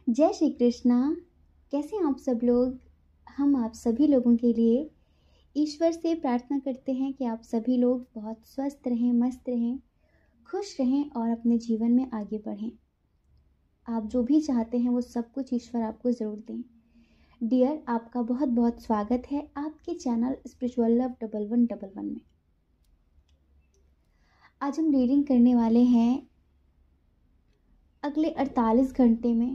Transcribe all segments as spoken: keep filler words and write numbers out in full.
जय श्री कृष्णा। कैसे हैं आप सब लोग। हम आप सभी लोगों के लिए ईश्वर से प्रार्थना करते हैं कि आप सभी लोग बहुत स्वस्थ रहें, मस्त रहें, खुश रहें और अपने जीवन में आगे बढ़ें। आप जो भी चाहते हैं वो सब कुछ ईश्वर आपको ज़रूर दें। डियर, आपका बहुत बहुत स्वागत है आपके channel spiritual love double one double one में। आज हम रीडिंग करने वाले हैं अगले अड़तालीस घंटे में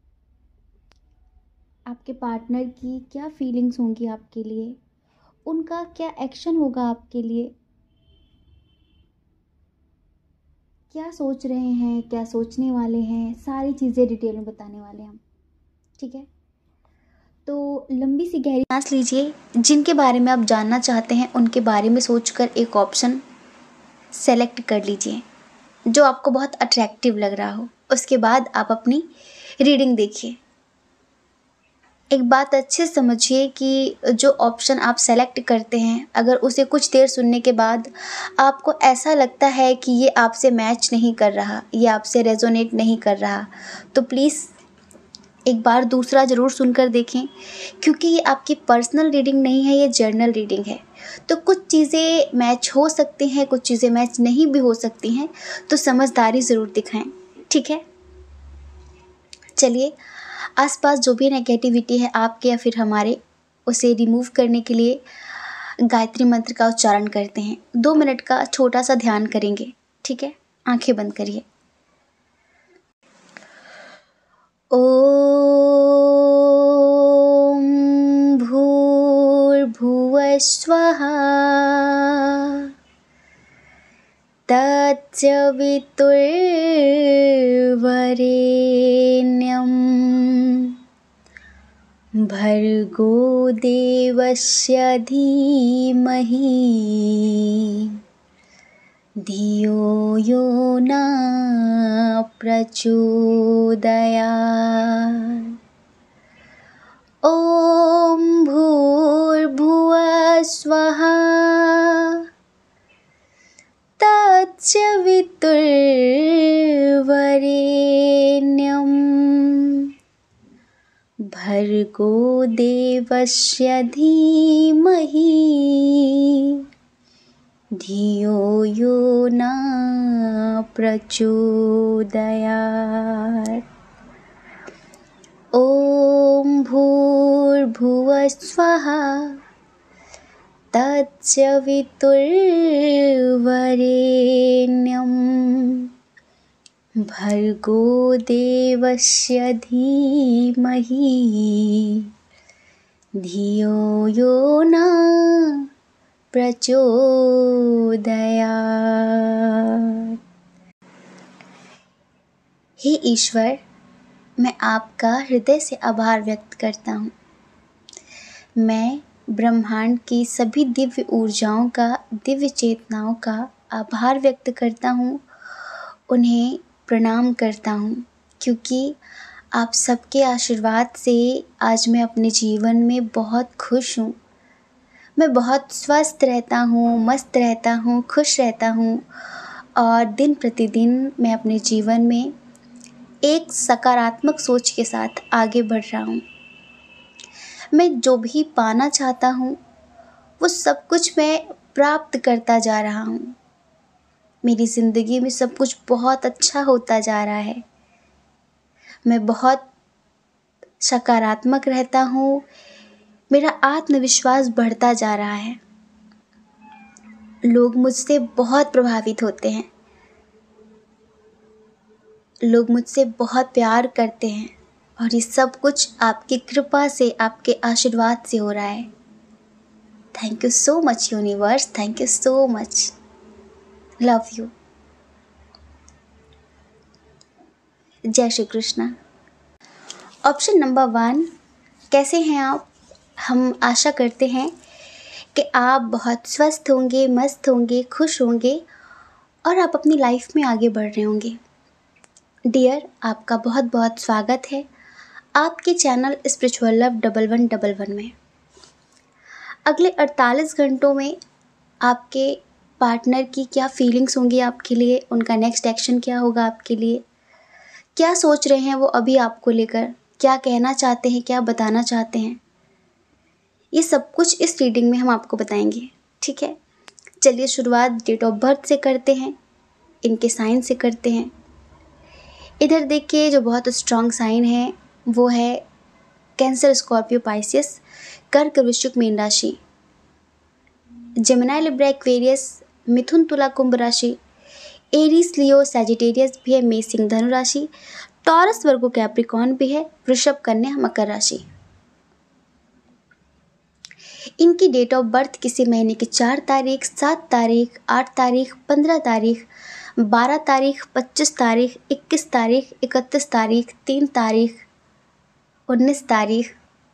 आपके पार्टनर की क्या फीलिंग्स होंगी आपके लिए, उनका क्या एक्शन होगा आपके लिए, क्या सोच रहे हैं, क्या सोचने वाले हैं, सारी चीज़ें डिटेल में बताने वाले हैं हम। ठीक है, तो लंबी सी गहरी सांस लीजिए। जिनके बारे में आप जानना चाहते हैं उनके बारे में सोचकर एक ऑप्शन सेलेक्ट कर लीजिए जो आपको बहुत अट्रैक्टिव लग रहा हो। उसके बाद आप अपनी रीडिंग देखिए। एक बात अच्छे से समझिए कि जो ऑप्शन आप सेलेक्ट करते हैं, अगर उसे कुछ देर सुनने के बाद आपको ऐसा लगता है कि ये आपसे मैच नहीं कर रहा, ये आपसे रेजोनेट नहीं कर रहा, तो प्लीज़ एक बार दूसरा ज़रूर सुनकर देखें, क्योंकि ये आपकी पर्सनल रीडिंग नहीं है, ये जर्नल रीडिंग है। तो कुछ चीज़ें मैच हो सकती हैं, कुछ चीज़ें मैच नहीं भी हो सकती हैं, तो समझदारी ज़रूर दिखाएं। ठीक है, चलिए आसपास जो भी नेगेटिविटी है आपके या फिर हमारे, उसे रिमूव करने के लिए गायत्री मंत्र का उच्चारण करते हैं। दो मिनट का छोटा सा ध्यान करेंगे। ठीक है, आंखें बंद करिए। ओम भूर्भुवः स्वः तत्सवितुर्वरेण्यं भर्गो देवस्य धीमहि धियो यो न प्रचोदयात्। ॐ भूर्भुवः स्वः तत्सवितुर्वरेण्यं भर्गो देवस्य धीमहि धियो यो न प्रचोदयात्। ॐ भूर्भुवः स्वः तत्सवितुर्वरेण्यं भर्गो देवस्य धीमहि धियो यो न प्रचोदयात्। हे ईश्वर, मैं आपका हृदय से आभार व्यक्त करता हूँ। मैं ब्रह्मांड की सभी दिव्य ऊर्जाओं का, दिव्य चेतनाओं का आभार व्यक्त करता हूँ, उन्हें प्रणाम करता हूँ, क्योंकि आप सबके आशीर्वाद से आज मैं अपने जीवन में बहुत खुश हूँ। मैं बहुत स्वस्थ रहता हूँ, मस्त रहता हूँ, खुश रहता हूँ और दिन प्रतिदिन मैं अपने जीवन में एक सकारात्मक सोच के साथ आगे बढ़ रहा हूँ। मैं जो भी पाना चाहता हूँ वो सब कुछ मैं प्राप्त करता जा रहा हूँ। मेरी ज़िंदगी में सब कुछ बहुत अच्छा होता जा रहा है। मैं बहुत सकारात्मक रहता हूँ। मेरा आत्मविश्वास बढ़ता जा रहा है। लोग मुझसे बहुत प्रभावित होते हैं। लोग मुझसे बहुत प्यार करते हैं और ये सब कुछ आपकी कृपा से, आपके आशीर्वाद से हो रहा है। Thank you so much universe, thank you so much, love you. जय Shri Krishna. Option number one, कैसे हैं आप? हम आशा करते हैं कि आप बहुत स्वस्थ होंगे, मस्त होंगे, खुश होंगे और आप अपनी लाइफ में आगे बढ़ रहे होंगे। डियर, आपका बहुत बहुत स्वागत है आपके channel spiritual love double one double one में। अगले अड़तालीस घंटों में आपके पार्टनर की क्या फीलिंग्स होंगी आपके लिए, उनका नेक्स्ट एक्शन क्या होगा आपके लिए, क्या सोच रहे हैं वो अभी आपको लेकर, क्या कहना चाहते हैं, क्या बताना चाहते हैं, ये सब कुछ इस रीडिंग में हम आपको बताएंगे। ठीक है, चलिए शुरुआत डेट ऑफ बर्थ से करते हैं, इनके साइन से करते हैं। इधर देखिए जो बहुत स्ट्रॉन्ग साइन है वो है कैंसर, स्कॉर्पियो, पाइसियस, कर्क, वृश्चिक, मीन राशि, जेमिनी, लिब्रा, एक्वेरियस, मिथुन, तुला, कुंभ राशि, एरीज, लियो, सैजिटेरियस भी है, मेष, सिंह, धनु राशि, टॉरस, वर्गो, कैप्रिकॉर्न भी है, वृषभ, कन्या, मकर राशि। इनकी डेट ऑफ बर्थ किसी महीने की चार तारीख, सात तारीख, आठ तारीख, पंद्रह तारीख, बारह तारीख, पच्चीस तारीख, इक्कीस तारीख, इकतीस तारीख, तीन तारीख, उन्नीस तारीख,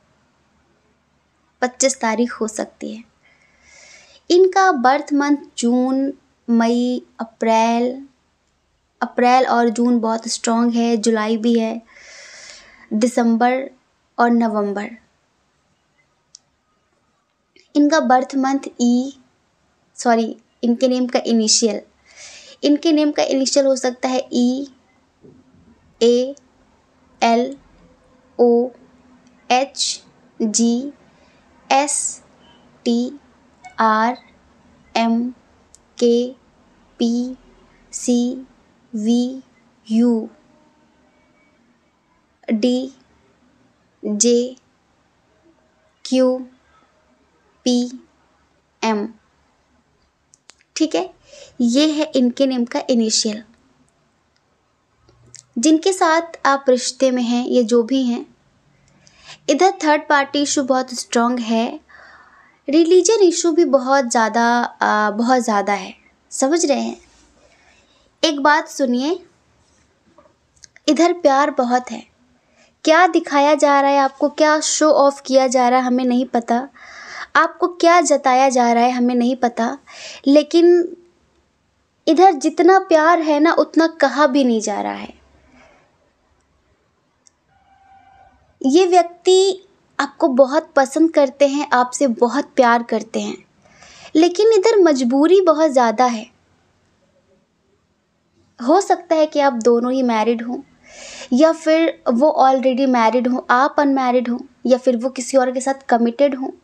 पच्चीस तारीख हो सकती है। इनका बर्थ मंथ जून, मई, अप्रैल अप्रैल और जून बहुत स्ट्रॉन्ग है, जुलाई भी है, दिसंबर और नवंबर। इनका बर्थ मंथ ई सॉरी इनके नेम का इनिशियल इनके नेम का इनिशियल हो सकता है E, A, L, O, H, G, S, T, R, M, K, P, C, V, U, D, J, Q, P, M. ठीक है, ये है इनके नेम का इनिशियल। जिनके साथ आप रिश्ते में हैं, ये जो भी हैं, इधर थर्ड पार्टी इशू बहुत स्ट्रॉन्ग है, रिलीजन इशू भी बहुत ज़्यादा बहुत ज़्यादा है। समझ रहे हैं? एक बात सुनिए, इधर प्यार बहुत है। क्या दिखाया जा रहा है आपको, क्या शो ऑफ किया जा रहा है हमें नहीं पता, आपको क्या जताया जा रहा है हमें नहीं पता, लेकिन इधर जितना प्यार है ना उतना कहा भी नहीं जा रहा है। ये व्यक्ति आपको बहुत पसंद करते हैं, आपसे बहुत प्यार करते हैं, लेकिन इधर मजबूरी बहुत ज़्यादा है। हो सकता है कि आप दोनों ही मैरिड हों, या फिर वो ऑलरेडी मैरिड हों, आप अनमैरिड हों, या फिर वो किसी और के साथ कमिटेड हों।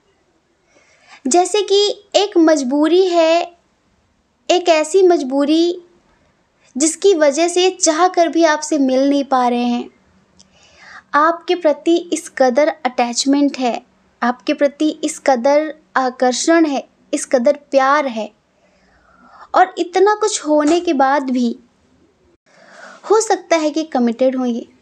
जैसे कि एक मजबूरी है, एक ऐसी मजबूरी जिसकी वजह से चाह कर भी आपसे मिल नहीं पा रहे हैं। आपके प्रति इस कदर अटैचमेंट है, आपके प्रति इस कदर आकर्षण है, इस कदर प्यार है, और इतना कुछ होने के बाद भी हो सकता है कि कमिटेड हो। ये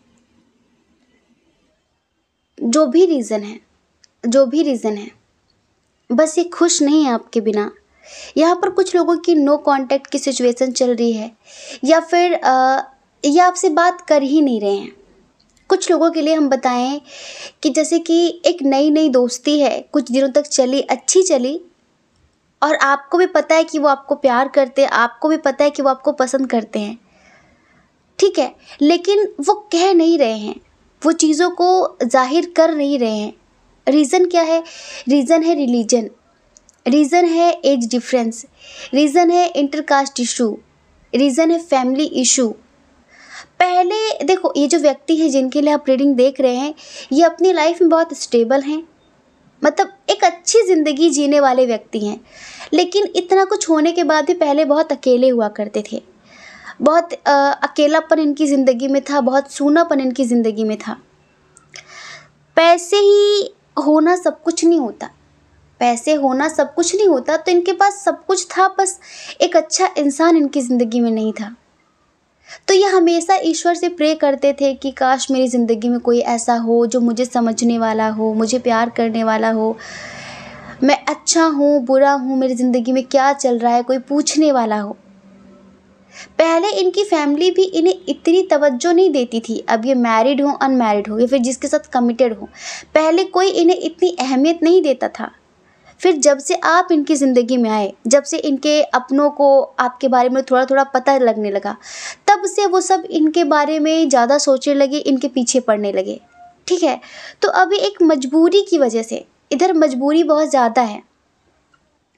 जो भी रीज़न है जो भी रीज़न है बस ये खुश नहीं है आपके बिना। यहाँ पर कुछ लोगों की नो कांटेक्ट की सिचुएशन चल रही है, या फिर आ, ये आपसे बात कर ही नहीं रहे हैं। कुछ लोगों के लिए हम बताएं कि जैसे कि एक नई नई दोस्ती है, कुछ दिनों तक चली, अच्छी चली, और आपको भी पता है कि वो आपको प्यार करते हैं, आपको भी पता है कि वो आपको पसंद करते हैं, ठीक है, लेकिन वो कह नहीं रहे हैं, वो चीज़ों को जाहिर कर नहीं रहे हैं। रीज़न क्या है? रीज़न है रिलीजन, रीज़न है एज डिफरेंस, रीज़न है इंटरकास्ट इशू, रीज़न है फैमिली इशू। पहले देखो, ये जो व्यक्ति है जिनके लिए आप रीडिंग देख रहे हैं, ये अपनी लाइफ में बहुत स्टेबल हैं, मतलब एक अच्छी ज़िंदगी जीने वाले व्यक्ति हैं, लेकिन इतना कुछ होने के बाद भी पहले बहुत अकेले हुआ करते थे। बहुत आ, अकेलापन इनकी ज़िंदगी में था, बहुत सूनापन इनकी ज़िंदगी में था। पैसे ही होना सब कुछ नहीं होता, पैसे होना सब कुछ नहीं होता, तो इनके पास सब कुछ था, बस एक अच्छा इंसान इनकी ज़िंदगी में नहीं था। तो ये हमेशा ईश्वर से प्रे करते थे कि काश मेरी ज़िंदगी में कोई ऐसा हो जो मुझे समझने वाला हो, मुझे प्यार करने वाला हो, मैं अच्छा हूँ बुरा हूँ, मेरी ज़िंदगी में क्या चल रहा है, कोई पूछने वाला हो। पहले इनकी फैमिली भी इन्हें इतनी तवज्जो नहीं देती थी। अब ये मैरिड हो, अनमैरिड हो, या फिर जिसके साथ कमिटेड हो, पहले कोई इन्हें इतनी अहमियत नहीं देता था। फिर जब से आप इनकी ज़िंदगी में आए, जब से इनके अपनों को आपके बारे में थोड़ा थोड़ा पता लगने लगा, तब से वो सब इनके बारे में ज़्यादा सोचने लगे, इनके पीछे पड़ने लगे, ठीक है। तो अभी एक मजबूरी की वजह से, इधर मजबूरी बहुत ज़्यादा है,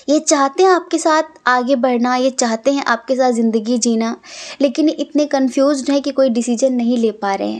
ये चाहते हैं आपके साथ आगे बढ़ना, ये चाहते हैं आपके साथ ज़िंदगी जीना, लेकिन इतने कन्फ्यूज्ड हैं कि कोई डिसीजन नहीं ले पा रहे हैं।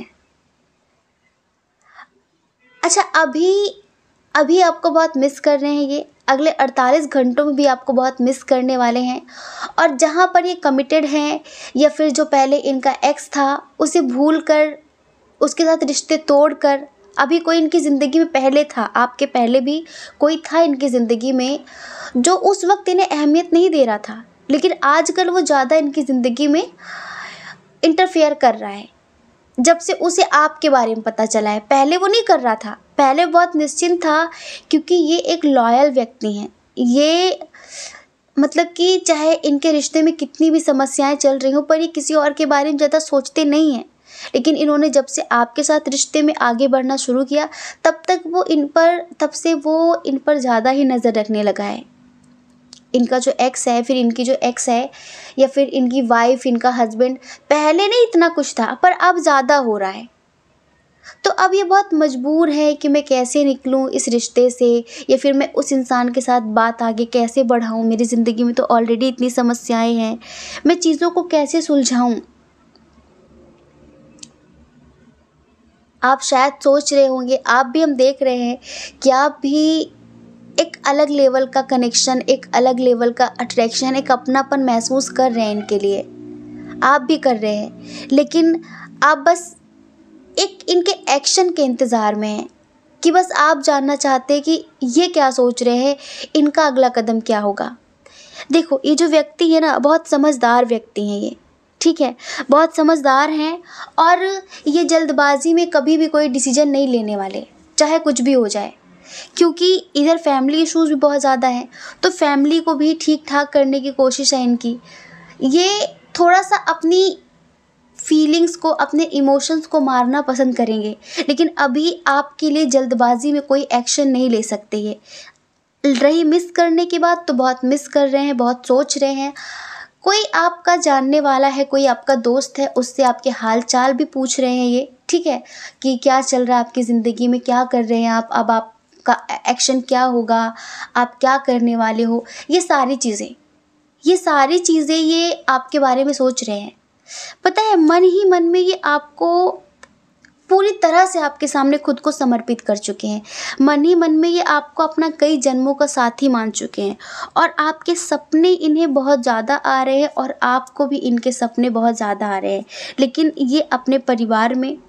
अच्छा, अभी अभी आपको बहुत मिस कर रहे हैं, ये अगले अड़तालीस घंटों में भी आपको बहुत मिस करने वाले हैं। और जहाँ पर ये कमिटेड हैं या फिर जो पहले इनका एक्स था उसे भूल कर, उसके साथ रिश्ते तोड़ कर, अभी कोई इनकी ज़िंदगी में पहले था, आपके पहले भी कोई था इनकी ज़िंदगी में जो उस वक्त इन्हें अहमियत नहीं दे रहा था, लेकिन आजकल वो ज़्यादा इनकी ज़िंदगी में इंटरफेयर कर रहा है जब से उसे आपके बारे में पता चला है। पहले वो नहीं कर रहा था, पहले बहुत निश्चिंत था, क्योंकि ये एक लॉयल व्यक्ति हैं। ये मतलब कि चाहे इनके रिश्ते में कितनी भी समस्याएं चल रही हों, पर ये किसी और के बारे में ज़्यादा सोचते नहीं हैं। लेकिन इन्होंने जब से आपके साथ रिश्ते में आगे बढ़ना शुरू किया, तब तक वो इन पर तब से वो इन पर ज़्यादा ही नज़र रखने लगा है। इनका जो एक्स है, फिर इनकी जो एक्स है, या फिर इनकी वाइफ, इनका हस्बैंड, पहले नहीं इतना कुछ था, पर अब ज़्यादा हो रहा है। तो अब ये बहुत मजबूर है कि मैं कैसे निकलूं इस रिश्ते से, या फिर मैं उस इंसान के साथ बात आगे कैसे बढ़ाऊं। मेरी ज़िंदगी में तो ऑलरेडी इतनी समस्याएं हैं, मैं चीज़ों को कैसे सुलझाऊं। आप शायद सोच रहे होंगे, आप भी, हम देख रहे हैं कि आप भी एक अलग लेवल का कनेक्शन, एक अलग लेवल का अट्रैक्शन, एक अपनापन महसूस कर रहे हैं इनके लिए, आप भी कर रहे हैं। लेकिन आप बस एक इनके एक्शन के इंतज़ार में हैं कि बस आप जानना चाहते हैं कि ये क्या सोच रहे हैं, इनका अगला कदम क्या होगा। देखो, ये जो व्यक्ति है ना, बहुत समझदार व्यक्ति हैं ये, ठीक है, बहुत समझदार हैं। और ये जल्दबाजी में कभी भी कोई डिसीजन नहीं लेने वाले, चाहे कुछ भी हो जाए, क्योंकि इधर फैमिली इश्यूज़ भी बहुत ज़्यादा हैं, तो फैमिली को भी ठीक ठाक करने की कोशिश है इनकी। ये थोड़ा सा अपनी फीलिंग्स को, अपने इमोशंस को मारना पसंद करेंगे, लेकिन अभी आपके लिए जल्दबाजी में कोई एक्शन नहीं ले सकते। ये रही मिस करने की बात, तो बहुत मिस कर रहे हैं, बहुत सोच रहे हैं। कोई आपका जानने वाला है, कोई आपका दोस्त है, उससे आपके हाल चाल भी पूछ रहे हैं ये, ठीक है, कि क्या चल रहा है आपकी ज़िंदगी में, क्या कर रहे हैं आप, अब आपका एक्शन क्या होगा, आप क्या करने वाले हो। ये सारी चीज़ें ये सारी चीज़ें ये आपके बारे में सोच रहे हैं। पता है, मन ही मन में ये आपको पूरी तरह से आपके सामने खुद को समर्पित कर चुके हैं। मन ही मन में ये आपको अपना कई जन्मों का साथी मान चुके हैं, और आपके सपने इन्हें बहुत ज़्यादा आ रहे हैं, और आपको भी इनके सपने बहुत ज़्यादा आ रहे हैं। लेकिन ये अपने परिवार में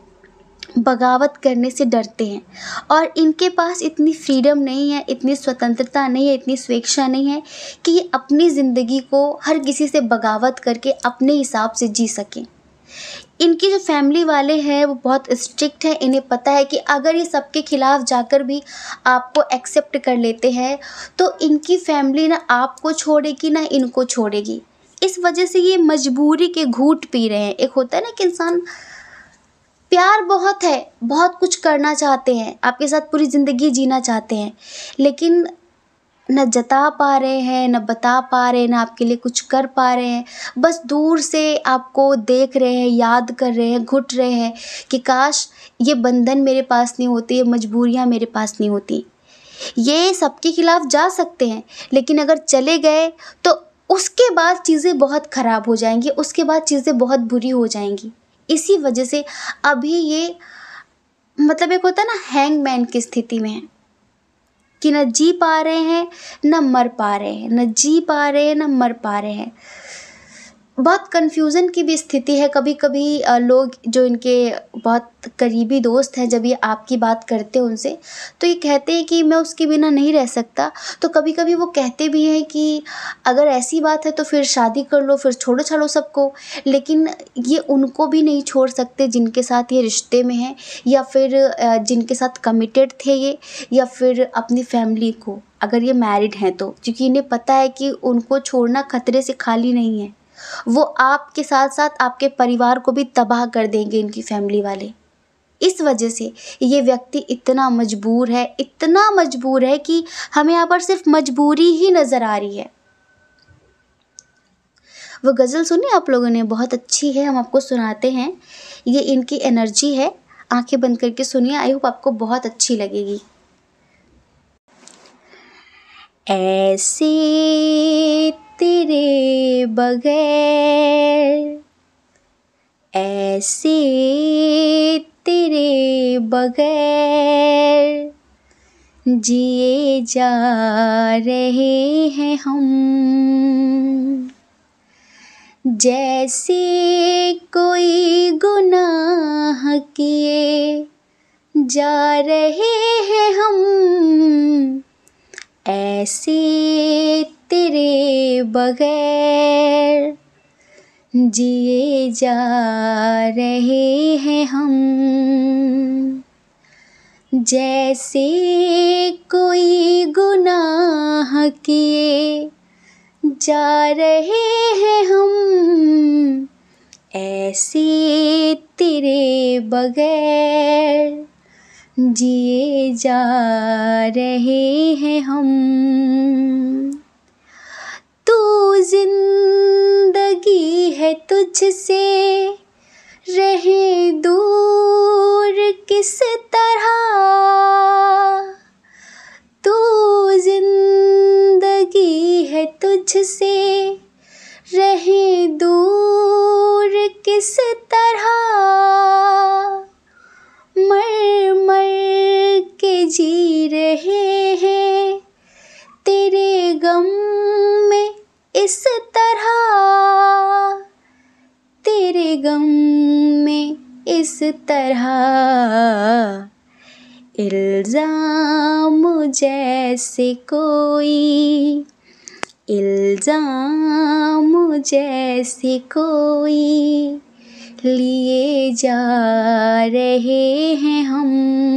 बगावत करने से डरते हैं, और इनके पास इतनी फ्रीडम नहीं है, इतनी स्वतंत्रता नहीं है, इतनी स्वेच्छा नहीं है कि ये अपनी ज़िंदगी को हर किसी से बगावत करके अपने हिसाब से जी सकें। इनकी जो फैमिली वाले हैं वो बहुत स्ट्रिक्ट हैं। इन्हें पता है कि अगर ये सबके खिलाफ जाकर भी आपको एक्सेप्ट कर लेते हैं, तो इनकी फैमिली ना आपको छोड़ेगी ना इनको छोड़ेगी। इस वजह से ये मजबूरी के घूंट पी रहे हैं। एक होता है ना कि इंसान, प्यार बहुत है, बहुत कुछ करना चाहते हैं, आपके साथ पूरी ज़िंदगी जीना चाहते हैं, लेकिन न जता पा रहे हैं, न बता पा रहे हैं, न आपके लिए कुछ कर पा रहे हैं। बस दूर से आपको देख रहे हैं, याद कर रहे हैं, घुट रहे हैं कि काश ये बंधन मेरे पास नहीं होती, ये मजबूरियाँ मेरे पास नहीं होती। ये सबके खिलाफ जा सकते हैं, लेकिन अगर चले गए तो उसके बाद चीज़ें बहुत ख़राब हो जाएंगी, उसके बाद चीज़ें बहुत बुरी हो जाएंगी। इसी वजह से अभी ये, मतलब एक होता है ना, हैंगमैन की स्थिति में है कि न जी पा रहे हैं, न मर पा रहे हैं, न जी पा रहे हैं, न मर पा रहे हैं। बहुत कन्फ्यूज़न की भी स्थिति है। कभी कभी लोग जो इनके बहुत करीबी दोस्त हैं, जब ये आपकी बात करते हैं उनसे, तो ये कहते हैं कि मैं उसके बिना नहीं रह सकता। तो कभी कभी वो कहते भी हैं कि अगर ऐसी बात है तो फिर शादी कर लो, फिर छोड़ो छाड़ो सबको। लेकिन ये उनको भी नहीं छोड़ सकते जिनके साथ ये रिश्ते में हैं, या फिर जिनके साथ कमिटेड थे ये, या फिर अपनी फैमिली को, अगर ये मैरिड हैं तो, क्योंकि इन्हें पता है कि उनको छोड़ना खतरे से खाली नहीं है। वो आपके साथ साथ आपके परिवार को भी तबाह कर देंगे इनकी फैमिली वाले। इस वजह से ये व्यक्ति इतना मजबूर है, इतना मजबूर है कि हमें यहाँ पर सिर्फ मजबूरी ही नज़र आ रही है। वो गज़ल सुनी आप लोगों ने, बहुत अच्छी है, हम आपको सुनाते हैं। ये इनकी एनर्जी है, आंखें बंद करके सुनिए, आई होप आपको बहुत अच्छी लगेगी। ऐसे तेरे बगैर, ऐसे तेरे बगैर जिए जा रहे हैं हम, जैसे कोई गुनाह किए जा रहे हैं हम, ऐसे तेरे बगैर जिए जा रहे हैं हम, जैसे कोई गुनाह किए जा रहे हैं हम, ऐसे तेरे बगैर जिए जा रहे हैं हम। तू जिंदगी है तुझसे रहे दूर किस तरह, तू जिंदगी है तुझसे रहे दूर किस तरह, मर मर के जी रहे हैं तेरे गम में इस तरह, तेरे गम में इस तरह, इल्ज़ाम जैसे कोई, इल्ज़ाम जैसे कोई लिए जा रहे हैं हम,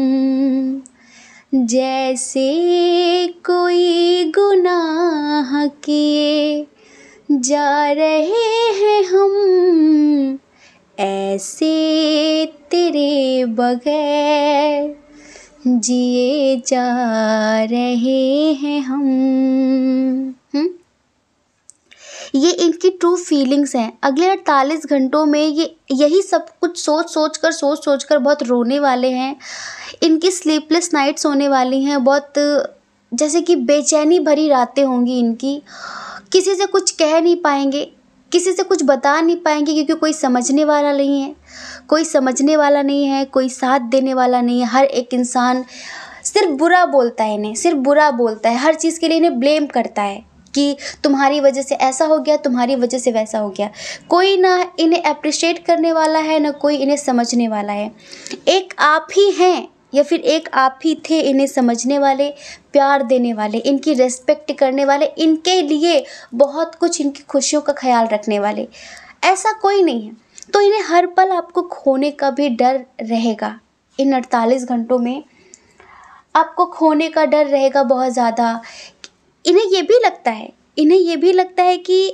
जैसे कोई गुनाह किए जा रहे हैं हम, ऐसे तेरे बगैर जिए जा रहे हैं हम। हुँ? ये इनकी ट्रू फीलिंग्स हैं। अगले अड़तालीस घंटों में ये यही सब कुछ सोच सोच कर सोच सोच कर बहुत रोने वाले हैं। इनकी स्लीपलेस नाइट्स होने वाली हैं, बहुत जैसे कि बेचैनी भरी रातें होंगी इनकी। किसी से कुछ कह नहीं पाएंगे, किसी से कुछ बता नहीं पाएंगे, क्योंकि कोई समझने वाला नहीं है, कोई समझने वाला नहीं है, कोई साथ देने वाला नहीं है। हर एक इंसान सिर्फ बुरा बोलता है इन्हें, सिर्फ बुरा बोलता है, हर चीज़ के लिए इन्हें ब्लेम करता है कि तुम्हारी वजह से ऐसा हो गया, तुम्हारी वजह से वैसा हो गया। कोई ना इन्हें अप्रिशिएट करने वाला है, ना कोई इन्हें समझने वाला है। एक आप ही हैं या फिर एक आप ही थे इन्हें समझने वाले, प्यार देने वाले, इनकी रेस्पेक्ट करने वाले, इनके लिए बहुत कुछ, इनकी खुशियों का ख्याल रखने वाले। ऐसा कोई नहीं है। तो इन्हें हर पल आपको खोने का भी डर रहेगा। इन अड़तालीस घंटों में आपको खोने का डर रहेगा बहुत ज़्यादा। इन्हें ये भी लगता है, इन्हें ये भी लगता है कि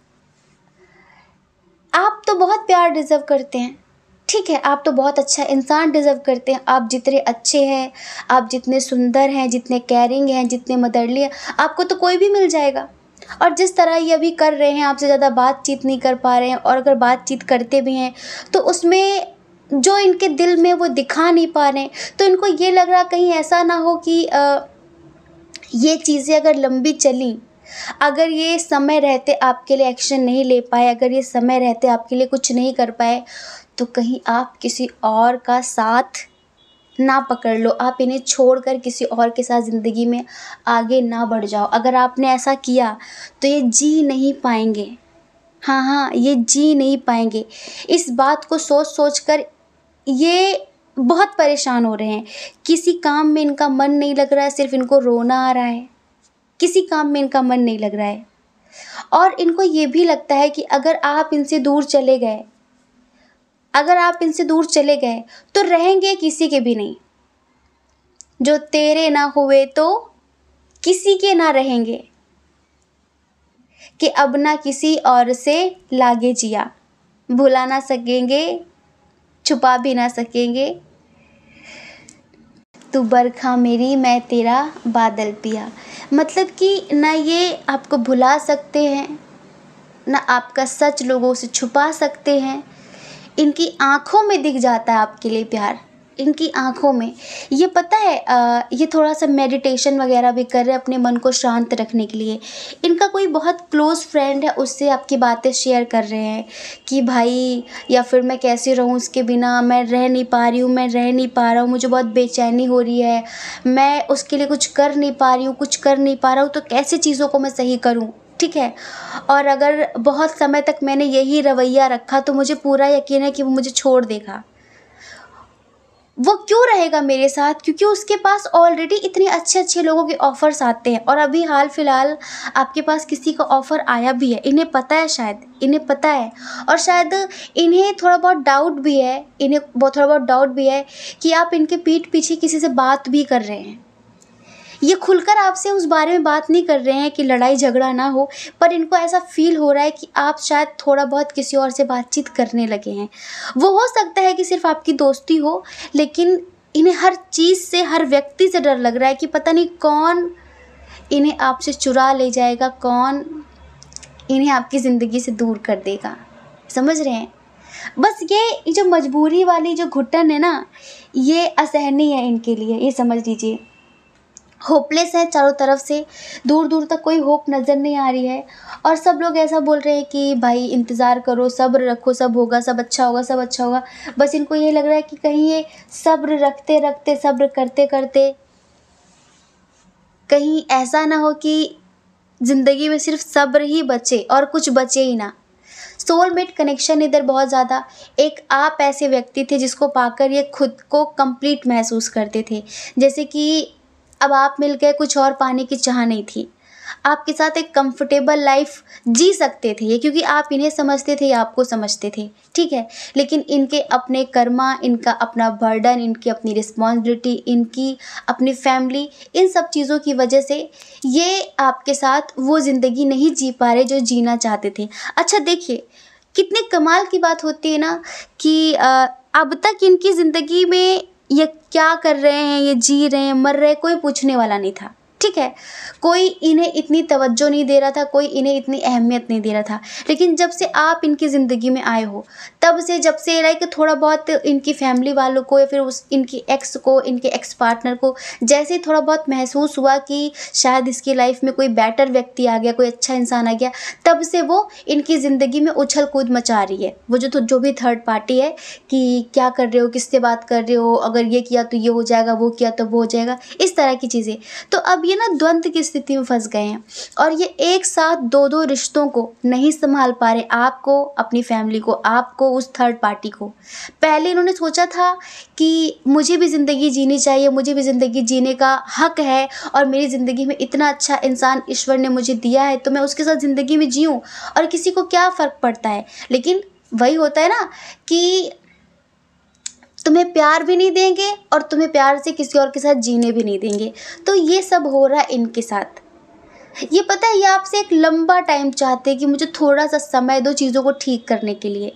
आप तो बहुत प्यार डिज़र्व करते हैं। ठीक है, आप तो बहुत अच्छा इंसान डिज़र्व करते हैं। आप जितने अच्छे हैं, आप जितने सुंदर हैं, जितने केयरिंग हैं, जितने मदरली हैं, आपको तो कोई भी मिल जाएगा। और जिस तरह ये अभी कर रहे हैं, आपसे ज़्यादा बातचीत नहीं कर पा रहे हैं, और अगर बातचीत करते भी हैं तो उसमें जो इनके दिल में वो दिखा नहीं पा रहे हैं। तो इनको ये लग रहा कहीं ऐसा ना हो कि आ, ये चीज़ें अगर लंबी चली, अगर ये समय रहते आपके लिए एक्शन नहीं ले पाए, अगर ये समय रहते आपके लिए कुछ नहीं कर पाए, तो कहीं आप किसी और का साथ ना पकड़ लो, आप इन्हें छोड़कर किसी और के साथ ज़िंदगी में आगे ना बढ़ जाओ। अगर आपने ऐसा किया तो ये जी नहीं पाएंगे। हाँ हाँ ये जी नहीं पाएंगे। इस बात को सोच सोच कर ये बहुत परेशान हो रहे हैं। किसी काम में इनका मन नहीं लग रहा है, सिर्फ इनको रोना आ रहा है। किसी काम में इनका मन नहीं लग रहा है, और इनको ये भी लगता है कि अगर आप इनसे दूर चले गए, अगर आप इनसे दूर चले गए तो रहेंगे किसी के भी नहीं। जो तेरे ना हुए तो किसी के ना रहेंगे, कि अब ना किसी और से लागे जिया, भुला ना सकेंगे, छुपा भी ना सकेंगे। तू बरखा मेरी, मैं तेरा बादल पिया। मतलब कि ना ये आपको भुला सकते हैं, ना आपका सच लोगों से छुपा सकते हैं। इनकी आँखों में दिख जाता है आपके लिए प्यार, इनकी आँखों में, ये पता है अ, ये थोड़ा सा मेडिटेशन वगैरह भी कर रहे हैं अपने मन को शांत रखने के लिए। इनका कोई बहुत क्लोज़ फ्रेंड है, उससे आपकी बातें शेयर कर रहे हैं कि भाई या फिर मैं कैसे रहूँ उसके बिना, मैं रह नहीं पा रही हूँ, मैं रह नहीं पा रहा हूँ, मुझे बहुत बेचैनी हो रही है, मैं उसके लिए कुछ कर नहीं पा रही हूँ, कुछ कर नहीं पा रहा हूँ, तो कैसे चीज़ों को मैं सही करूँ, ठीक है। और अगर बहुत समय तक मैंने यही रवैया रखा तो मुझे पूरा यकीन है कि वो मुझे छोड़ देगा। वो क्यों रहेगा मेरे साथ? क्योंकि उसके पास ऑलरेडी इतने अच्छे अच्छे लोगों के ऑफ़र्स आते हैं, और अभी हाल फ़िलहाल आपके पास किसी का ऑफ़र आया भी है, इन्हें पता है, शायद इन्हें पता है, और शायद इन्हें थोड़ा बहुत डाउट भी है, इन्हें बहुत थोड़ा बहुत डाउट भी है कि आप इनके पीठ पीछे किसी से बात भी कर रहे हैं। ये खुलकर आपसे उस बारे में बात नहीं कर रहे हैं कि लड़ाई झगड़ा ना हो, पर इनको ऐसा फ़ील हो रहा है कि आप शायद थोड़ा बहुत किसी और से बातचीत करने लगे हैं। वो हो सकता है कि सिर्फ़ आपकी दोस्ती हो, लेकिन इन्हें हर चीज़ से, हर व्यक्ति से डर लग रहा है कि पता नहीं कौन इन्हें आपसे चुरा ले जाएगा, कौन इन्हें आपकी ज़िंदगी से दूर कर देगा। समझ रहे हैं? बस ये जो मजबूरी वाली जो घुटन है ना, ये असहनीय है इनके लिए, ये समझ लीजिए। होपलेस है चारों तरफ से, दूर दूर तक कोई होप नज़र नहीं आ रही है, और सब लोग ऐसा बोल रहे हैं कि भाई इंतज़ार करो, सब्र रखो, सब होगा, सब अच्छा होगा, सब अच्छा होगा। बस इनको ये लग रहा है कि कहीं ये सब्र रखते रखते, सब्र करते करते कहीं ऐसा ना हो कि ज़िंदगी में सिर्फ सब्र ही बचे और कुछ बचे ही ना। सोलमेट कनेक्शन इधर बहुत ज़्यादा, एक आप ऐसे व्यक्ति थे जिसको पाकर ये खुद को कंप्लीट महसूस करते थे, जैसे कि अब आप मिल गए, कुछ और पाने की चाह नहीं थी। आपके साथ एक कंफर्टेबल लाइफ जी सकते थे ये, क्योंकि आप इन्हें समझते थे, ये आपको समझते थे, ठीक है। लेकिन इनके अपने कर्मा, इनका अपना बर्डन, इनकी अपनी रिस्पॉन्सिबिलिटी, इनकी अपनी फैमिली, इन सब चीज़ों की वजह से ये आपके साथ वो ज़िंदगी नहीं जी पा रहे जो जीना चाहते थे। अच्छा देखिए, कितने कमाल की बात होती है ना कि अ, अब तक इनकी ज़िंदगी में ये क्या कर रहे हैं, ये जी रहे हैं, मर रहे हैं, कोई पूछने वाला नहीं था, ठीक है। कोई इन्हें इतनी तवज्जो नहीं दे रहा था, कोई इन्हें इतनी अहमियत नहीं दे रहा था। लेकिन जब से आप इनकी ज़िंदगी में आए हो, तब से, जब से लाइक थोड़ा बहुत इनकी फैमिली वालों को या फिर उस इनकी एक्स को, इनके एक्स पार्टनर को जैसे ही थोड़ा बहुत महसूस हुआ कि शायद इसकी लाइफ में कोई बेटर व्यक्ति आ गया, कोई अच्छा इंसान आ गया, तब से वो इनकी ज़िंदगी में उछल कूद मचा रही है। वो जो तो जो भी थर्ड पार्टी है कि क्या कर रहे हो, किससे बात कर रहे हो, अगर ये किया तो ये हो जाएगा, वो किया तो वो हो जाएगा, इस तरह की चीज़ें। तो अब ये ना द्वंद्व की स्थिति में फंस गए हैं, और ये एक साथ दो दो रिश्तों को नहीं संभाल पा रहे, आपको, अपनी फैमिली को, आपको, उस थर्ड पार्टी को। पहले इन्होंने सोचा था कि मुझे भी ज़िंदगी जीनी चाहिए, मुझे भी ज़िंदगी जीने का हक है, और मेरी ज़िंदगी में इतना अच्छा इंसान ईश्वर ने मुझे दिया है तो मैं उसके साथ ज़िंदगी में जीऊँ, और किसी को क्या फ़र्क पड़ता है। लेकिन वही होता है ना कि तुम्हें प्यार भी नहीं देंगे और तुम्हें प्यार से किसी और के साथ जीने भी नहीं देंगे। तो ये सब हो रहा है इनके साथ। ये पता है, ये आपसे एक लंबा टाइम चाहते हैं कि मुझे थोड़ा सा समय दो चीज़ों को ठीक करने के लिए,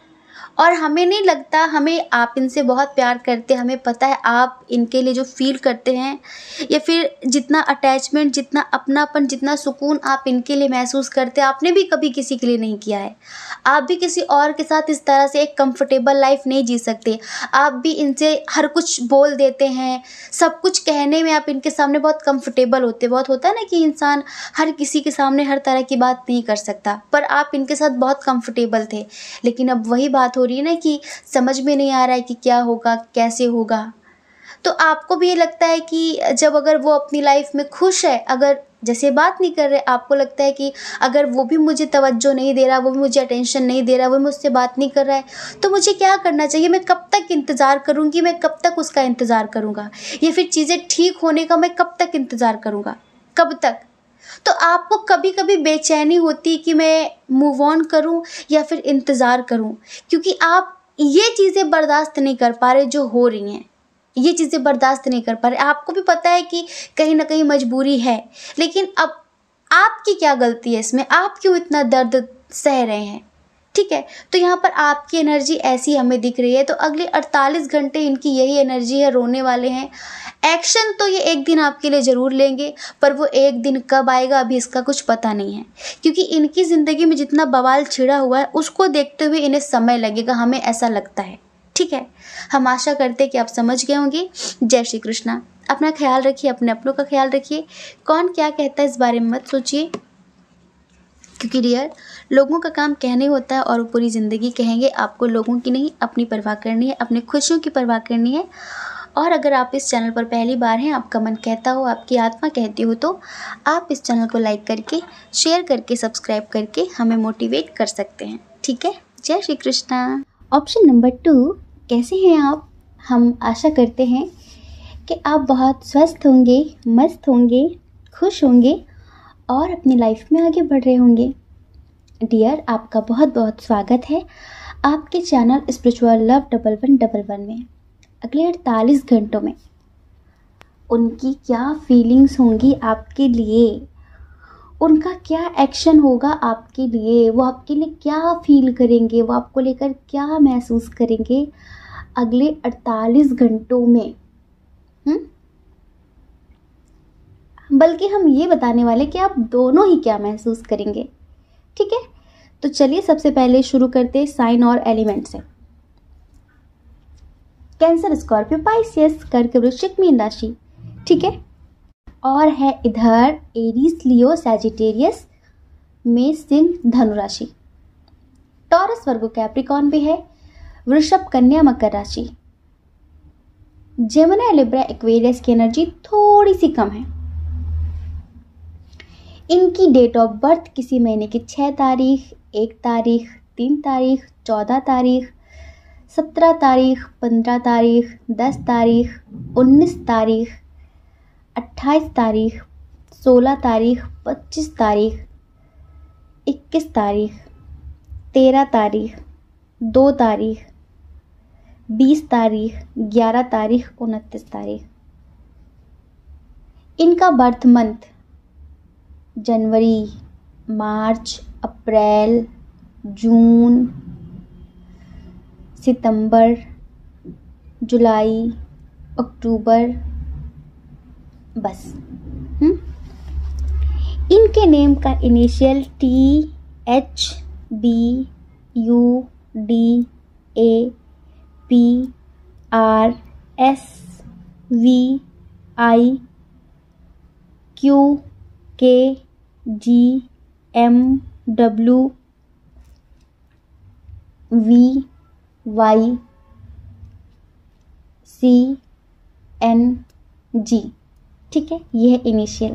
और हमें नहीं लगता, हमें, आप इनसे बहुत प्यार करते हैं, हमें पता है आप इनके लिए जो फ़ील करते हैं, या फिर जितना अटैचमेंट, जितना अपनापन, जितना सुकून आप इनके लिए महसूस करते हैं, आपने भी कभी किसी के लिए नहीं किया है। आप भी किसी और के साथ इस तरह से एक कंफर्टेबल लाइफ नहीं जी सकते। आप भी इनसे हर कुछ बोल देते हैं, सब कुछ कहने में आप इनके सामने बहुत कंफर्टेबल होते। बहुत होता है ना कि इंसान हर किसी के सामने हर तरह की बात नहीं कर सकता, पर आप इनके साथ बहुत कंफर्टेबल थे। लेकिन अब वही बात हो रही है ना कि समझ में नहीं आ रहा है कि क्या होगा, कैसे होगा। तो आपको भी ये लगता है कि जब अगर वो अपनी लाइफ में खुश है, अगर जैसे बात नहीं कर रहे, आपको लगता है कि अगर वो भी मुझे तवज्जो नहीं दे रहा, वो भी मुझे अटेंशन नहीं दे रहा, वो मुझसे बात नहीं कर रहा है, तो मुझे क्या करना चाहिए? मैं कब तक इंतज़ार करूँगी? मैं कब तक उसका इंतज़ार करूँगा? या फिर चीज़ें ठीक होने का मैं कब तक इंतज़ार करूँगा? कब तक? तो आपको कभी कभी बेचैनी होती कि मैं मूव ऑन करूं या फिर इंतज़ार करूं, क्योंकि आप ये चीज़ें बर्दाश्त नहीं कर पा रहे जो हो रही हैं, ये चीज़ें बर्दाश्त नहीं कर पा रहे। आपको भी पता है कि कहीं ना कहीं मजबूरी है, लेकिन अब आपकी क्या गलती है इसमें? आप क्यों इतना दर्द सह रहे हैं? ठीक है, तो यहाँ पर आपकी एनर्जी ऐसी हमें दिख रही है, तो अगले अड़तालीस घंटे इनकी यही एनर्जी है, रोने वाले हैं। एक्शन तो ये एक दिन आपके लिए ज़रूर लेंगे, पर वो एक दिन कब आएगा अभी इसका कुछ पता नहीं है, क्योंकि इनकी ज़िंदगी में जितना बवाल छिड़ा हुआ है उसको देखते हुए इन्हें समय लगेगा, हमें ऐसा लगता है। ठीक है, हम आशा करते हैं कि आप समझ गए होंगे। जय श्री कृष्णा। अपना ख्याल रखिए, अपने अपनों का ख्याल रखिए। कौन क्या कहता है इस बारे में मत सोचिए, क्योंकि डियर लोगों का काम कहने होता है और वो पूरी ज़िंदगी कहेंगे। आपको लोगों की नहीं, अपनी परवाह करनी है, अपनी खुशियों की परवाह करनी है। और अगर आप इस चैनल पर पहली बार हैं, आपका मन कहता हो, आपकी आत्मा कहती हो, तो आप इस चैनल को लाइक करके, शेयर करके, सब्सक्राइब करके हमें मोटिवेट कर सकते हैं। ठीक है, जय Shri Krishna. Option number two, कैसे हैं आप? हम आशा करते हैं कि आप बहुत स्वस्थ होंगे, मस्त होंगे, खुश होंगे और अपनी लाइफ में आगे बढ़ रहे होंगे। डियर, आपका बहुत बहुत स्वागत है आपके channel spiritual love double one double one में। अगले अड़तालीस घंटों में उनकी क्या फीलिंग्स होंगी आपके लिए, उनका क्या एक्शन होगा आपके लिए, वो आपके लिए क्या फील करेंगे, वो आपको लेकर क्या महसूस करेंगे अगले अड़तालीस घंटों में। हम्म बल्कि हम ये बताने वाले कि आप दोनों ही क्या महसूस करेंगे। ठीक है, तो चलिए सबसे पहले शुरू करते हैं साइन और एलिमेंट से। कैंसर, स्कॉर्पियो, पाइसियस, कर्क, वृश्चिक, मीन राशि। ठीक है, और है इधर एरीज, लियो, सैजिटेरियस, मेष, सिंह, धनु राशि। टॉरस, वर्गो, कैप्रिकॉर्न भी है, वृषभ, कन्या, मकर राशि। जेमिनी, लिब्रा, एक्वेरियस की एनर्जी थोड़ी सी कम है। इनकी डेट ऑफ बर्थ किसी महीने की छः तारीख, एक तारीख, तीन तारीख, चौदह तारीख, सत्रह तारीख, पंद्रह तारीख, दस तारीख, उन्नीस तारीख, अट्ठाईस तारीख, सोलह तारीख, पच्चीस तारीख, इक्कीस तारीख, तेरह तारीख, दो तारीख, बीस तारीख, ग्यारह तारीख, उनतीस तारीख। इनका बर्थ मंथ जनवरी, मार्च, अप्रैल, जून, सितंबर, जुलाई, अक्टूबर, बस। हम्म इनके नेम का initial T, H, B, U, D, A, P, R, S, V, I, Q, K, G, M, W, V, Y, C, N, G. ठीक है, यह है इनिशियल।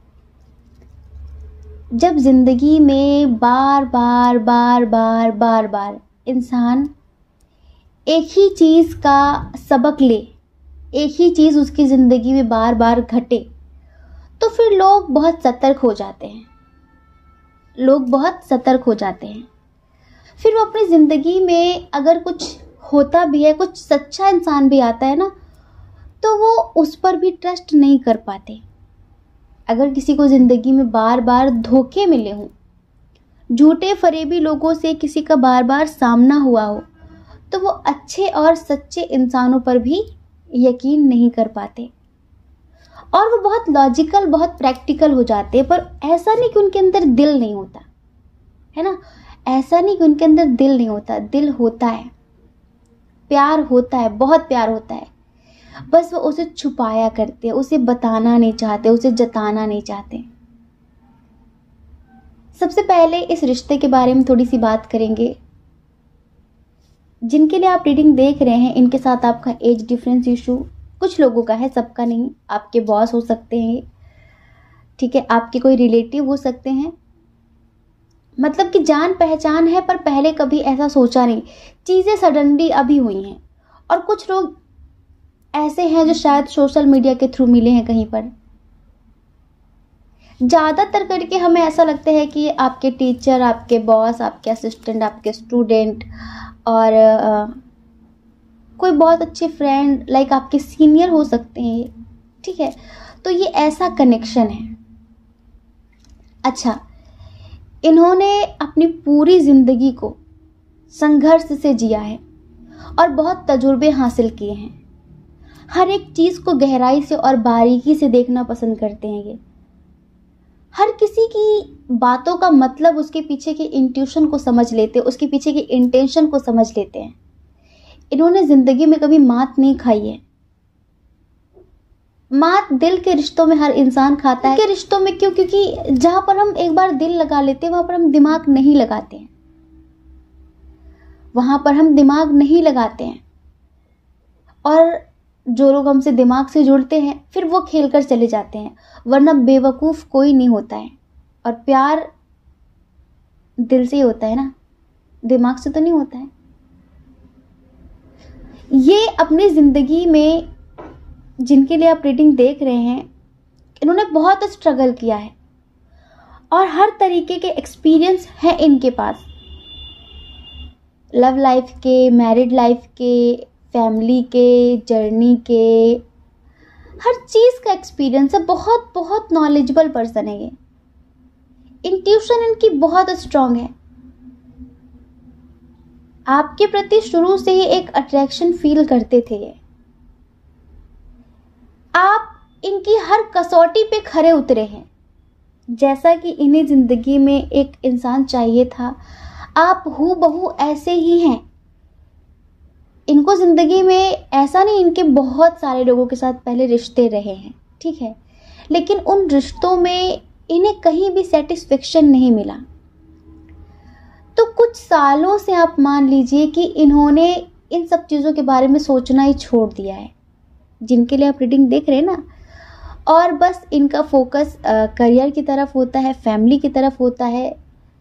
जब जिंदगी में बार बार बार बार बार बार इंसान एक ही चीज़ का सबक ले, एक ही चीज़ उसकी ज़िंदगी में बार बार घटे, तो फिर लोग बहुत सतर्क हो जाते हैं। लोग बहुत सतर्क हो जाते हैं। फिर वो अपनी ज़िंदगी में अगर कुछ होता भी है, कुछ सच्चा इंसान भी आता है ना, तो वो उस पर भी ट्रस्ट नहीं कर पाते। अगर किसी को ज़िंदगी में बार बार धोखे मिले हों, झूठे फरेबी लोगों से किसी का बार बार सामना हुआ हो, तो वो अच्छे और सच्चे इंसानों पर भी यकीन नहीं कर पाते और वो बहुत लॉजिकल, बहुत प्रैक्टिकल हो जाते हैं। पर ऐसा नहीं कि उनके अंदर दिल नहीं होता है ना, ऐसा नहीं कि उनके अंदर दिल नहीं होता, दिल होता है, प्यार होता है, बहुत प्यार होता है, बस वो उसे छुपाया करते हैं, उसे बताना नहीं चाहते, उसे जताना नहीं चाहते। सबसे पहले इस रिश्ते के बारे में थोड़ी सी बात करेंगे। जिनके लिए आप रीडिंग देख रहे हैं, इनके साथ आपका एज डिफरेंस इशू कुछ लोगों का है, सबका नहीं। आपके बॉस हो सकते हैं, ठीक है, आपके कोई रिलेटिव हो सकते हैं, मतलब कि जान पहचान है पर पहले कभी ऐसा सोचा नहीं, चीज़ें सडनली अभी हुई हैं। और कुछ लोग ऐसे हैं जो शायद सोशल मीडिया के थ्रू मिले हैं कहीं पर। ज़्यादातर करके हमें ऐसा लगता है कि आपके टीचर, आपके बॉस, आपके असिस्टेंट, आपके स्टूडेंट और आ, कोई बहुत अच्छे फ्रेंड, लाइक आपके सीनियर हो सकते हैं, ठीक है। तो ये ऐसा कनेक्शन है। अच्छा, इन्होंने अपनी पूरी ज़िंदगी को संघर्ष से जिया है और बहुत तजुर्बे हासिल किए हैं। हर एक चीज़ को गहराई से और बारीकी से देखना पसंद करते हैं ये। हर किसी की बातों का मतलब, उसके पीछे की इंट्यूशन को समझ लेते हैं, उसके पीछे की इंटेंशन को समझ लेते हैं। इन्होंने जिंदगी में कभी मात नहीं खाई है। मात दिल के रिश्तों में हर इंसान खाता है। के रिश्तों में क्यों? क्योंकि जहां पर हम एक बार दिल लगा लेते हैं वहां पर हम दिमाग नहीं लगाते हैं, वहां पर हम दिमाग नहीं लगाते हैं। और जो लोग हमसे दिमाग से जुड़ते हैं फिर वो खेल कर चले जाते हैं, वरना बेवकूफ कोई नहीं होता है। और प्यार दिल से ही होता है ना, दिमाग से तो नहीं होता है। ये अपनी जिंदगी में जिनके लिए आप रीडिंग देख रहे हैं, इन्होंने बहुत स्ट्रगल किया है और हर तरीके के एक्सपीरियंस है इनके पास। लव लाइफ के, मैरिड लाइफ के, फैमिली के, जर्नी के, हर चीज़ का एक्सपीरियंस है। बहुत बहुत नॉलेजेबल पर्सन है ये। इंट्यूशन इनकी बहुत स्ट्रांग है। आपके प्रति शुरू से ही एक अट्रैक्शन फील करते थे ये। आप इनकी हर कसौटी पे खरे उतरे हैं। जैसा कि इन्हें जिंदगी में एक इंसान चाहिए था, आप हूबहू ऐसे ही हैं। इनको जिंदगी में ऐसा नहीं, इनके बहुत सारे लोगों के साथ पहले रिश्ते रहे हैं, ठीक है, लेकिन उन रिश्तों में इन्हें कहीं भी सेटिस्फेक्शन नहीं मिला। तो कुछ सालों से आप मान लीजिए कि इन्होंने इन सब चीज़ों के बारे में सोचना ही छोड़ दिया है, जिनके लिए आप रीडिंग देख रहे हैं ना। और बस इनका फोकस करियर की तरफ होता है, फैमिली की तरफ होता है,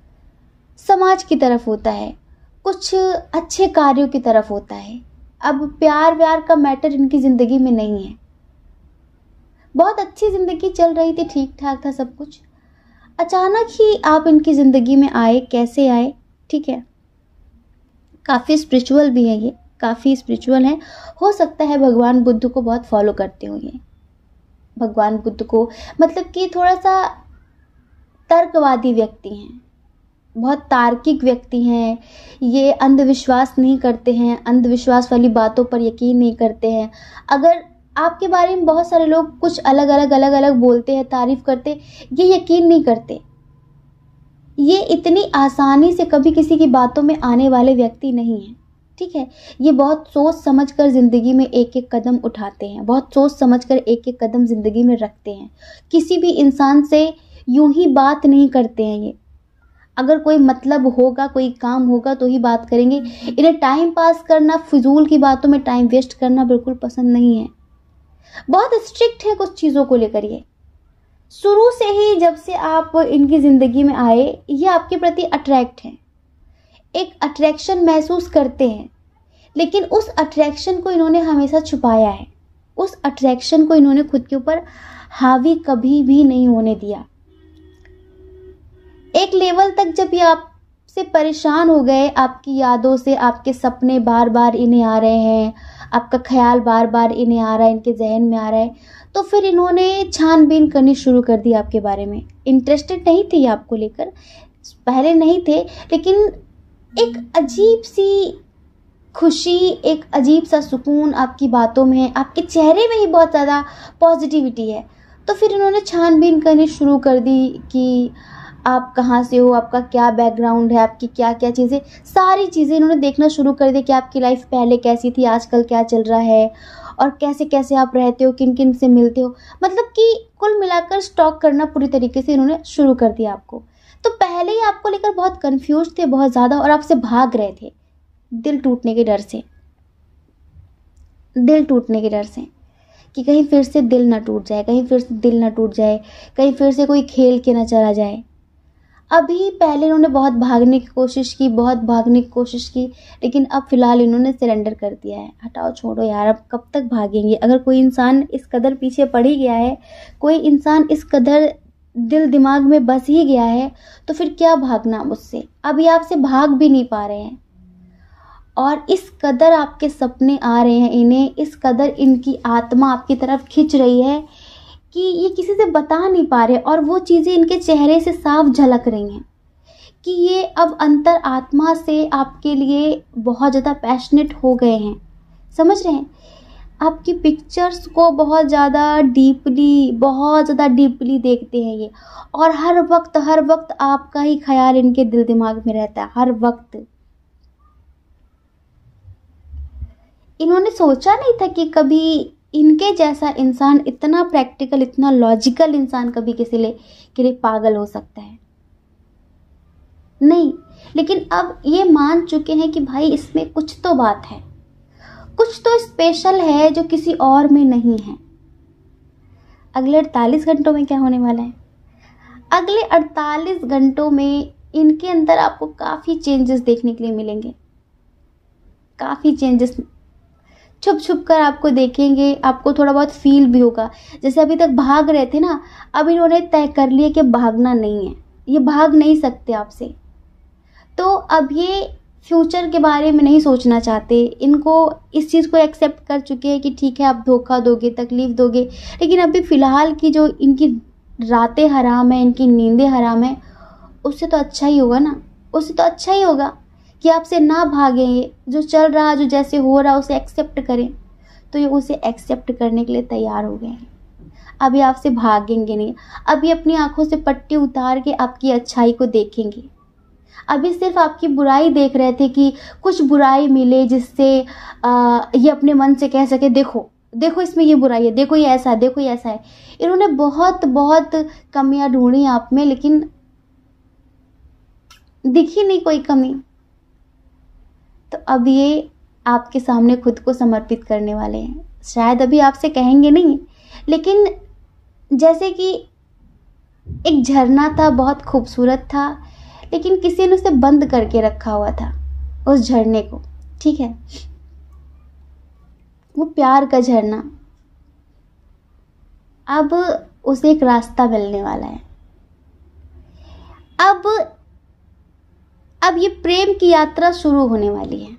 समाज की तरफ होता है, कुछ अच्छे कार्यों की तरफ होता है। अब प्यार व्यार का मैटर इनकी ज़िंदगी में नहीं है। बहुत अच्छी ज़िंदगी चल रही थी, ठीक ठाक था सब कुछ, अचानक ही आप इनकी ज़िंदगी में आए। कैसे आए? ठीक है, काफ़ी स्पिरिचुअल भी है ये, काफ़ी स्पिरिचुअल है। हो सकता है भगवान बुद्ध को बहुत फॉलो करते हो ये, भगवान बुद्ध को, मतलब कि थोड़ा सा तर्कवादी व्यक्ति हैं, बहुत तार्किक व्यक्ति हैं। ये अंधविश्वास नहीं करते हैं, अंधविश्वास वाली बातों पर यकीन नहीं करते हैं। अगर आपके बारे में बहुत सारे लोग कुछ अलग अलग अलग अलग बोलते हैं, तारीफ करते, ये यकीन नहीं करते। ये इतनी आसानी से कभी किसी की बातों में आने वाले व्यक्ति नहीं हैं, ठीक है। ये बहुत सोच समझ कर ज़िंदगी में एक एक कदम उठाते हैं, बहुत सोच समझ कर एक एक कदम ज़िंदगी में रखते हैं। किसी भी इंसान से यूं ही बात नहीं करते हैं ये। अगर कोई मतलब होगा, कोई काम होगा तो ही बात करेंगे। इन्हें टाइम पास करना, फिजूल की बातों में टाइम वेस्ट करना बिल्कुल पसंद नहीं है। बहुत स्ट्रिक्ट है कुछ चीज़ों को लेकर ये। शुरू से ही जब से आप इनकी ज़िंदगी में आए, ये आपके प्रति अट्रैक्ट हैं, एक अट्रैक्शन महसूस करते हैं, लेकिन उस अट्रैक्शन को इन्होंने हमेशा छुपाया है। उस अट्रैक्शन को इन्होंने खुद के ऊपर हावी कभी भी नहीं होने दिया। एक लेवल तक जब ये आपसे परेशान हो गए, आपकी यादों से, आपके सपने बार बार इन्हें आ रहे हैं, आपका ख्याल बार बार इन्हें आ रहा है, इनके जहन में आ रहा है, तो फिर इन्होंने छानबीन करनी शुरू कर दी आपके बारे में। इंटरेस्टेड नहीं थे ये आपको लेकर, पहले नहीं थे, लेकिन एक अजीब सी खुशी, एक अजीब सा सुकून आपकी बातों में है, आपके चेहरे में ही बहुत ज़्यादा पॉजिटिविटी है। तो फिर इन्होंने छानबीन करनी शुरू कर दी कि आप कहाँ से हो, आपका क्या बैकग्राउंड है, आपकी क्या क्या चीज़ें, सारी चीज़ें इन्होंने देखना शुरू कर दी कि आपकी लाइफ पहले कैसी थी, आजकल क्या चल रहा है, और कैसे कैसे आप रहते हो, किन किन से मिलते हो। मतलब कि कुल मिलाकर स्टॉक करना पूरी तरीके से इन्होंने शुरू कर दिया आपको। तो पहले ही आपको लेकर बहुत कंफ्यूज थे, बहुत ज़्यादा, और आपसे भाग रहे थे दिल टूटने के डर से, दिल टूटने के डर से कि कहीं फिर से दिल ना टूट जाए, कहीं फिर से दिल ना टूट जाए, कहीं फिर से कोई खेल के ना चला जाए। अभी पहले इन्होंने बहुत भागने की कोशिश की, बहुत भागने की कोशिश की, लेकिन अब फिलहाल इन्होंने सरेंडर कर दिया है। हटाओ, छोड़ो यार, अब कब तक भागेंगे। अगर कोई इंसान इस कदर पीछे पड़ ही गया है, कोई इंसान इस कदर दिल दिमाग में बस ही गया है, तो फिर क्या भागना मुझसे। अभी आपसे भाग भी नहीं पा रहे हैं, और इस कदर आपके सपने आ रहे हैं इन्हें, इस कदर इनकी आत्मा आपकी तरफ खिंच रही है कि ये किसी से बता नहीं पा रहे। और वो चीज़ें इनके चेहरे से साफ झलक रही हैं कि ये अब अंतर आत्मा से आपके लिए बहुत ज़्यादा पैशनेट हो गए हैं। समझ रहे हैं? आपकी पिक्चर्स को बहुत ज़्यादा डीपली, बहुत ज़्यादा डीपली देखते हैं ये, और हर वक्त हर वक्त आपका ही ख्याल इनके दिल दिमाग में रहता है, हर वक्त। इन्होंने सोचा नहीं था कि कभी इनके जैसा इंसान, इतना प्रैक्टिकल, इतना लॉजिकल इंसान कभी किसी लिए के लिए पागल हो सकता है। नहीं, लेकिन अब ये मान चुके हैं कि भाई इसमें कुछ तो बात है, कुछ तो स्पेशल है जो किसी और में नहीं है। अगले अड़तालीस घंटों में क्या होने वाला है? अगले अड़तालीस घंटों में इनके अंदर आपको काफ़ी चेंजेस देखने के लिए मिलेंगे, काफ़ी चेंजेस छुप छुप कर आपको देखेंगे। आपको थोड़ा बहुत फील भी होगा, जैसे अभी तक भाग रहे थे ना, अब इन्होंने तय कर लिया कि भागना नहीं है, ये भाग नहीं सकते आपसे। तो अब ये फ्यूचर के बारे में नहीं सोचना चाहते, इनको इस चीज़ को एक्सेप्ट कर चुके हैं कि ठीक है आप धोखा दोगे, तकलीफ़ दोगे, लेकिन अभी फ़िलहाल की जो इनकी रातें हराम है, इनकी नींदें हराम है, उससे तो अच्छा ही होगा ना, उससे तो अच्छा ही होगा कि आपसे ना भागें, ये जो चल रहा, जो जैसे हो रहा उसे एक्सेप्ट करें। तो ये उसे एक्सेप्ट करने के लिए तैयार हो गए हैं। अभी आपसे भागेंगे नहीं, अभी अपनी आंखों से पट्टी उतार के आपकी अच्छाई को देखेंगे। अभी सिर्फ आपकी बुराई देख रहे थे कि कुछ बुराई मिले जिससे आ, ये अपने मन से कह सके देखो देखो इसमें ये बुराई है, देखो ये ऐसा है, देखो ये ऐसा है। इन्होंने बहुत बहुत कमियां ढूंढी आप में, लेकिन दिखी नहीं कोई कमी। तो अब ये आपके सामने खुद को समर्पित करने वाले हैं। शायद अभी आपसे कहेंगे नहीं, लेकिन जैसे कि एक झरना था, बहुत खूबसूरत था, लेकिन किसी ने उसे बंद करके रखा हुआ था उस झरने को, ठीक है, वो प्यार का झरना। अब उसे एक रास्ता मिलने वाला है। अब अब ये प्रेम की यात्रा शुरू होने वाली है।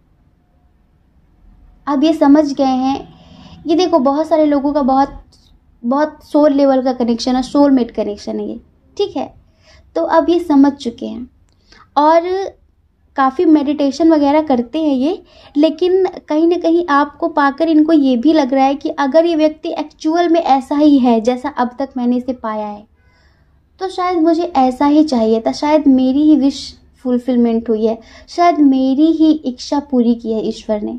अब ये समझ गए हैं, ये देखो बहुत सारे लोगों का बहुत बहुत सोल लेवल का कनेक्शन है, सोलमेट कनेक्शन है ये, ठीक है। तो अब ये समझ चुके हैं और काफ़ी मेडिटेशन वगैरह करते हैं ये, लेकिन कहीं ना कहीं आपको पाकर इनको ये भी लग रहा है कि अगर ये व्यक्ति एक्चुअल में ऐसा ही है जैसा अब तक मैंने इसे पाया है, तो शायद मुझे ऐसा ही चाहिए था, शायद मेरी ही विश फुलफिलमेंट हुई है, शायद मेरी ही इच्छा पूरी की है ईश्वर ने।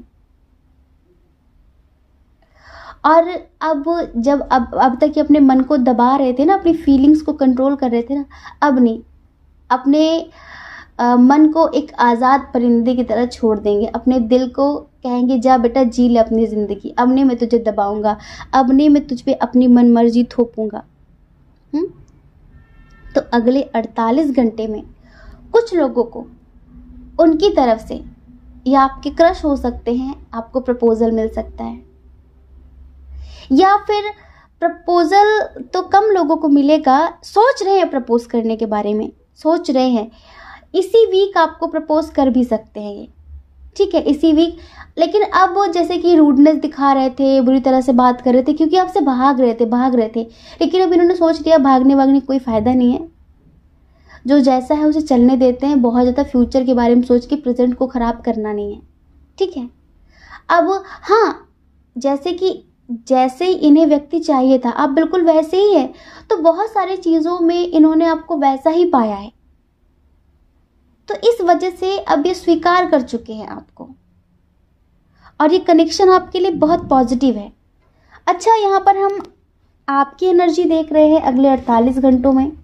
और अब जब अब अब तक ये अपने मन को दबा रहे थे ना, अपनी फीलिंग्स को कंट्रोल कर रहे थे ना, अब नहीं, अपने आ, मन को एक आज़ाद परिंदे की तरह छोड़ देंगे। अपने दिल को कहेंगे जा बेटा जी ले अपनी ज़िंदगी, अब नहीं मैं तुझे दबाऊंगा, अब नहीं मैं तुझ पे अपनी मन मर्जी थोपूंगा। हम्म तो अगले अड़तालीस घंटे में कुछ लोगों को उनकी तरफ से या आपके क्रश हो सकते हैं, आपको प्रपोजल मिल सकता है, या फिर प्रपोजल तो कम लोगों को मिलेगा, सोच रहे हैं प्रपोज करने के बारे में, सोच रहे हैं, इसी वीक आपको प्रपोज कर भी सकते हैं ये, ठीक है, इसी वीक। लेकिन अब वो जैसे कि रूडनेस दिखा रहे थे, बुरी तरह से बात कर रहे थे, क्योंकि आपसे भाग रहे थे भाग रहे थे लेकिन अब इन्होंने सोच लिया भागने वागने कोई फ़ायदा नहीं है, जो जैसा है उसे चलने देते हैं, बहुत ज़्यादा फ्यूचर के बारे में सोच के प्रेजेंट को ख़राब करना नहीं है, ठीक है। अब हाँ, जैसे कि जैसे ही इन्हें व्यक्ति चाहिए था आप बिल्कुल वैसे ही है, तो बहुत सारी चीज़ों में इन्होंने आपको वैसा ही पाया है, तो इस वजह से अब ये स्वीकार कर चुके हैं आपको, और ये कनेक्शन आपके लिए बहुत पॉजिटिव है। अच्छा, यहाँ पर हम आपकी एनर्जी देख रहे हैं अगले अड़तालीस घंटों में।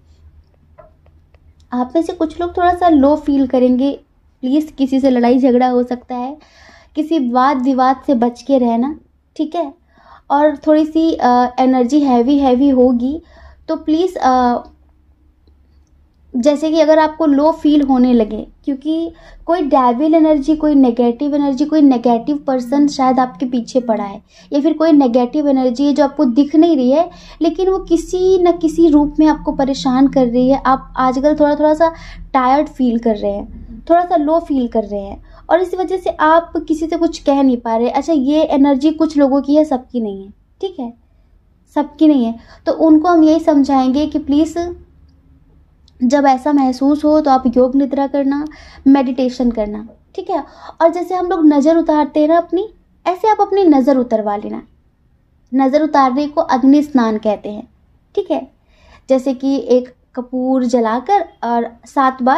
आप में से कुछ लोग थोड़ा सा लो फील करेंगे, प्लीज़ किसी से लड़ाई झगड़ा हो सकता है, किसी वाद विवाद से बच के रहना, ठीक है। और थोड़ी सी एनर्जी हैवी हैवी होगी, तो प्लीज़ जैसे कि अगर आपको लो फील होने लगे, क्योंकि कोई डेविल एनर्जी, कोई नेगेटिव एनर्जी, कोई नेगेटिव पर्सन शायद आपके पीछे पड़ा है, या फिर कोई नेगेटिव एनर्जी है जो आपको दिख नहीं रही है, लेकिन वो किसी न किसी रूप में आपको परेशान कर रही है। आप आजकल थोड़ा थोड़ा सा टायर्ड फील कर रहे हैं, थोड़ा सा लो फील कर रहे हैं, और इस वजह से आप किसी से कुछ कह नहीं पा रहे। अच्छा, ये एनर्जी कुछ लोगों की है, सबकी नहीं है, ठीक है, सबकी नहीं है। तो उनको हम यही समझाएंगे कि प्लीज़ जब ऐसा महसूस हो तो आप योग निद्रा करना, मेडिटेशन करना, ठीक है। और जैसे हम लोग नज़र उतारते हैं ना अपनी, ऐसे आप अपनी नज़र उतरवा लेना। नज़र उतारने को अग्नि स्नान कहते हैं, ठीक है। जैसे कि एक कपूर जलाकर और सात बार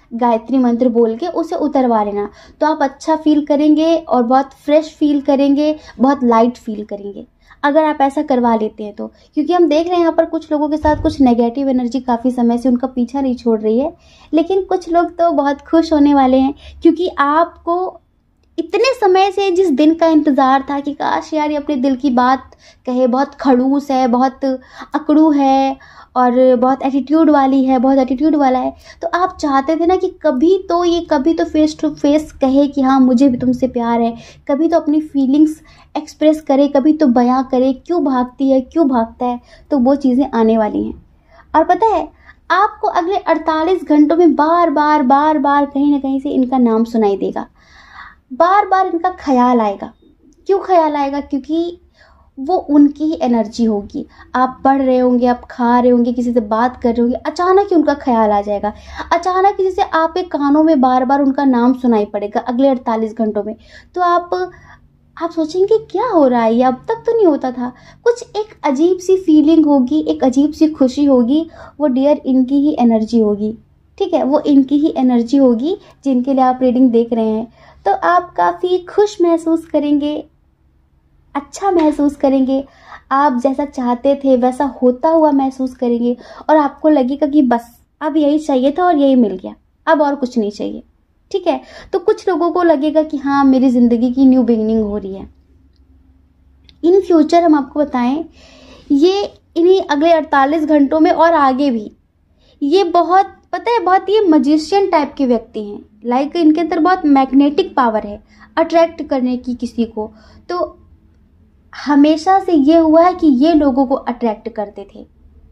गायत्री मंत्र बोल के उसे उतरवा लेना, तो आप अच्छा फील करेंगे और बहुत फ्रेश फील करेंगे, बहुत लाइट फील करेंगे अगर आप ऐसा करवा लेते हैं तो। क्योंकि हम देख रहे हैं यहाँ पर कुछ लोगों के साथ कुछ नेगेटिव एनर्जी काफ़ी समय से उनका पीछा नहीं छोड़ रही है, लेकिन कुछ लोग तो बहुत खुश होने वाले हैं क्योंकि आपको इतने समय से जिस दिन का इंतज़ार था कि काश यार ये अपने दिल की बात कहे, बहुत खड़ूस है, बहुत अकड़ू है और बहुत एटीट्यूड वाली है, बहुत एटीट्यूड वाला है, तो आप चाहते थे ना कि कभी तो ये कभी तो फेस टू फेस कहे कि हाँ मुझे भी तुमसे प्यार है, कभी तो अपनी फीलिंग्स एक्सप्रेस करे, कभी तो बयां करे क्यों भागती है, क्यों भागता है। तो वो चीज़ें आने वाली हैं। और पता है आपको अगले अड़तालीस घंटों में बार बार बार बार कहीं ना कहीं से इनका नाम सुनाई देगा, बार बार इनका ख्याल आएगा। क्यों ख्याल आएगा? क्योंकि वो उनकी ही एनर्जी होगी। आप पढ़ रहे होंगे, आप खा रहे होंगे, किसी से बात कर रहे होंगे, अचानक ही उनका ख्याल आ जाएगा, अचानक ही जैसे आपके कानों में बार बार उनका नाम सुनाई पड़ेगा अगले अड़तालीस घंटों में। तो आप आप सोचेंगे क्या हो रहा है, ये अब तक तो नहीं होता था। कुछ एक अजीब सी फीलिंग होगी, एक अजीब सी खुशी होगी, वो डियर इनकी ही एनर्जी होगी। ठीक है, वो इनकी ही एनर्जी होगी जिनके लिए आप रीडिंग देख रहे हैं। तो आप काफ़ी खुश महसूस करेंगे, अच्छा महसूस करेंगे, आप जैसा चाहते थे वैसा होता हुआ महसूस करेंगे और आपको लगेगा कि बस अब यही चाहिए था और यही मिल गया, अब और कुछ नहीं चाहिए। ठीक है, तो कुछ लोगों को लगेगा कि हाँ मेरी ज़िंदगी की न्यू बिगिनिंग हो रही है। इन फ्यूचर हम आपको बताएं, ये इन्हीं अगले अड़तालीस घंटों में और आगे भी ये बहुत पता है बहुत ये मजिशियन टाइप के व्यक्ति हैं। लाइक इनके अंदर बहुत मैग्नेटिक पावर है अट्रैक्ट करने की किसी को। तो हमेशा से ये हुआ है कि ये लोगों को अट्रैक्ट करते थे,